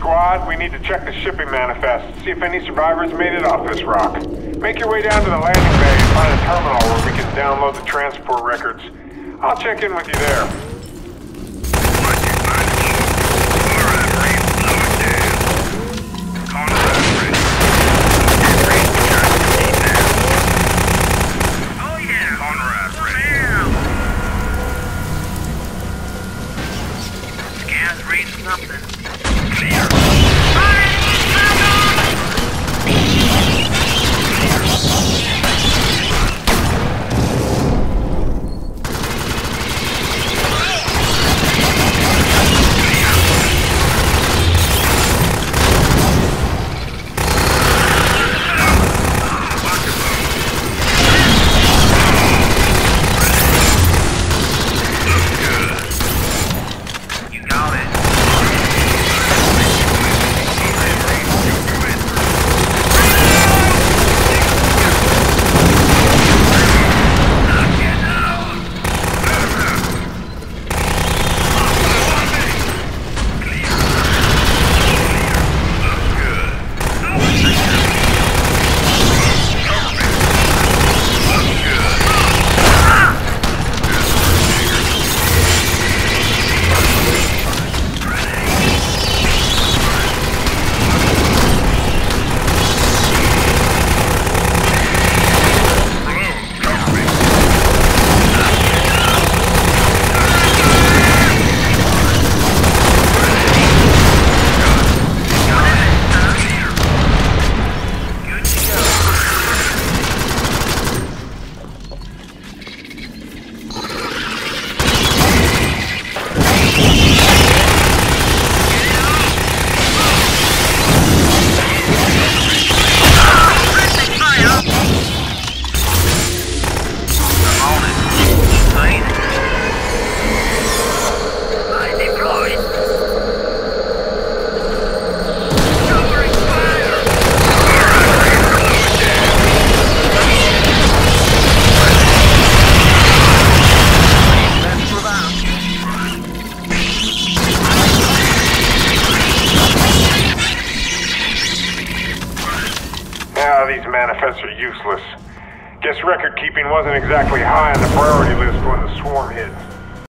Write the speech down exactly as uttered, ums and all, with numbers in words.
Squad, we need to check the shipping manifest, see if any survivors made it off this rock. Make your way down to the landing bay and find a terminal where we can download the transport records. I'll check in with you there. These manifests are useless. Guess record keeping wasn't exactly high on the priority list when the swarm hit.